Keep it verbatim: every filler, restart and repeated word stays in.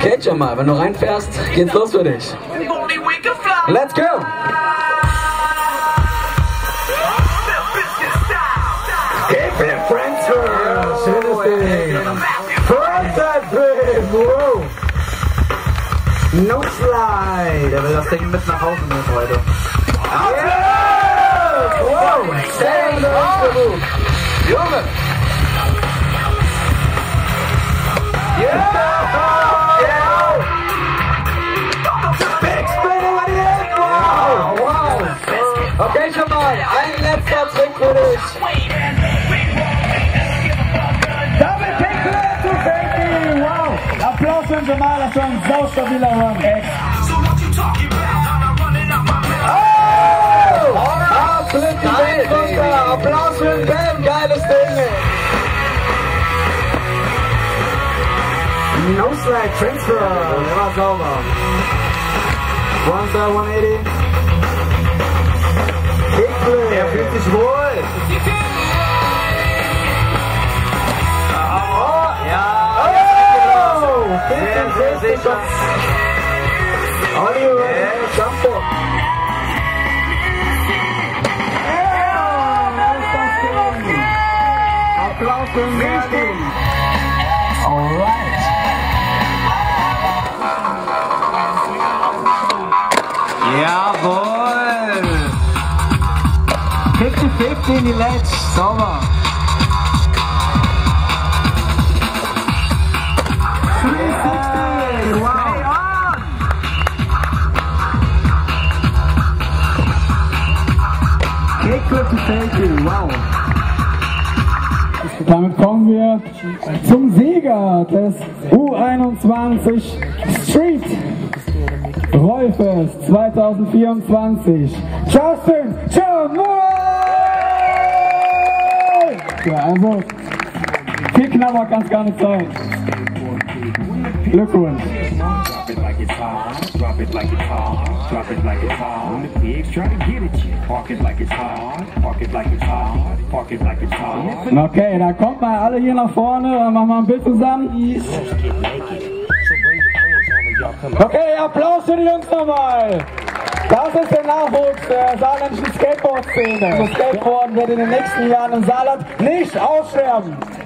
Okay, Jamal, wenn du reinfährst, geht's los für dich. Let's go! Kickflip Transfer! Schönes Ding! Frontside Flip! Wow! No Slide! Der will das Ding mit nach Hause nehmen heute. Yeah! Wow! Sehr gut! Junge! Yeah! Yeah! Big spinning at the end! Wow! Wow! Okay, Jamal, ein letzter Trick für dich. Damit Kickflip zu Frankie! Wow! Applaus für Jamal, das war ein saustabiler Run. Oh! Absolut geil! Applaus für den Ben, geiles Ding! No slide transfer, der war sauber. One side, one eighty. Kickflip. Er fühlt sich wohl. Oh, ja. Oh, sehr, sehr sicher. Audio, Jump. Applaus für den Ben. Alright. Jawohl! fünfzig fünfzig in die Ledge, sauber! dreihundertsechzig, wow! Kickflip to Frankie, wow! Damit kommen wir zum Sieger des U einundzwanzig Street Rollfest zweitausendvierundzwanzig, Justin Janel! Ja, also, viel knapper kann es gar nicht sein. Glückwunsch! Drop it like it's hard, drop it like it's hard. When the pigs try to get at you, park it like it's hard, park it like it's hard, park it like it's hard. Okay, dann kommt mal alle hier nach vorne und machen mal ein Bild zusammen. Okay, Applaus für die Jungs nochmal. Das ist der Nachwuchs der saarländischen Skateboard-Szene. Das Skateboarden wird in den nächsten Jahren im Saarland nicht aussterben.